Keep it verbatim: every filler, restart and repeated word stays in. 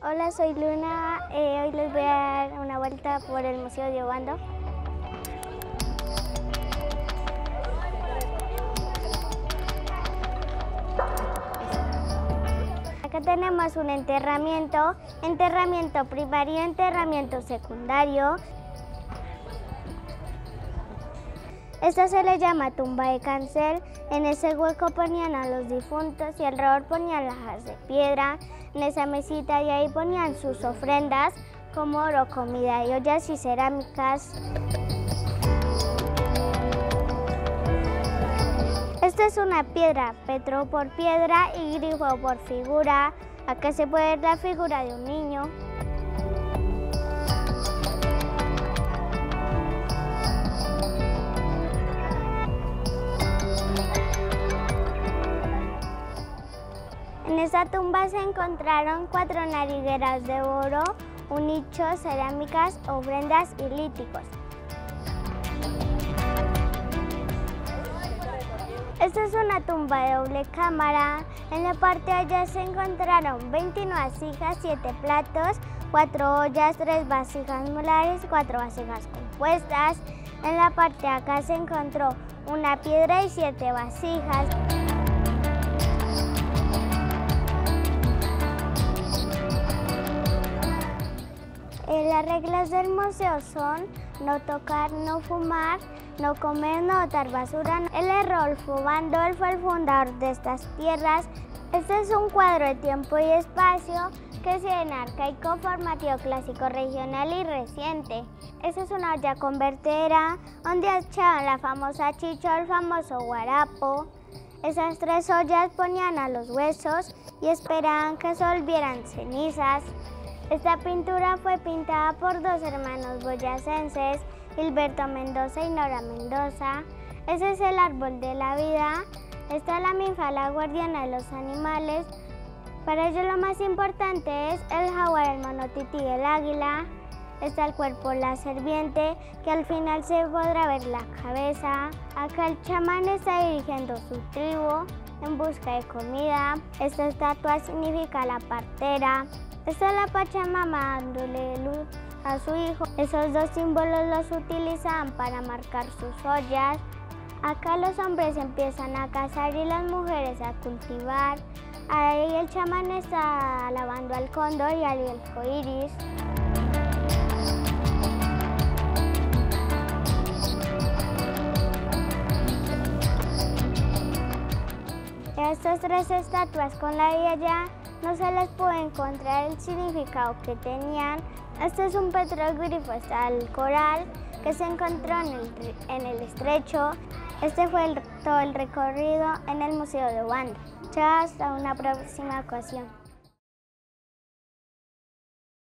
Hola, soy Luna. Eh, hoy les voy a dar una vuelta por el Museo de Obando. Acá tenemos un enterramiento, enterramiento primario, enterramiento secundario. Esta se le llama tumba de cancel. En ese hueco ponían a los difuntos y alrededor ponían lajas de piedra. En esa mesita y ahí ponían sus ofrendas como oro, comida y ollas y cerámicas. Esta es una piedra, petro por piedra y grifo por figura. Acá se puede ver la figura de un niño. En esta tumba se encontraron cuatro narigueras de oro, un nicho, cerámicas, ofrendas y líticos. Esta es una tumba de doble cámara. En la parte de allá se encontraron veintinueve vasijas, siete platos, cuatro ollas, tres vasijas molares y cuatro vasijas compuestas. En la parte de acá se encontró una piedra y siete vasijas. Las reglas del museo son no tocar, no fumar, no comer, no botar basura. El Rodolfo Obando fue el fundador de estas tierras. Este es un cuadro de tiempo y espacio que se en arcaico, formativo, clásico, regional y reciente. Esta es una olla convertera donde echaban la famosa chicha o el famoso guarapo. Esas tres ollas ponían a los huesos y esperaban que se volvieran cenizas. Esta pintura fue pintada por dos hermanos boyacenses, Gilberto Mendoza y Nora Mendoza. Ese es el árbol de la vida. Esta es la ninfa, la guardiana de los animales. Para ello lo más importante es el jaguar, el mono tití y el águila. Está el cuerpo, la serpiente, que al final se podrá ver la cabeza. Acá el chamán está dirigiendo su tribu en busca de comida. Esta estatua significa la partera. Esta es la Pachamama dándole luz a su hijo. Esos dos símbolos los utilizaban para marcar sus ollas. Acá los hombres empiezan a cazar y las mujeres a cultivar. Ahí el chamán está alabando al cóndor y al arco iris. Estas tres estatuas con la de allá no se les puede encontrar el significado que tenían. Este es un petroglifo, está el coral que se encontró en el, en el estrecho. Este fue el, todo el recorrido en el Museo de Obando. Chao, hasta una próxima ocasión.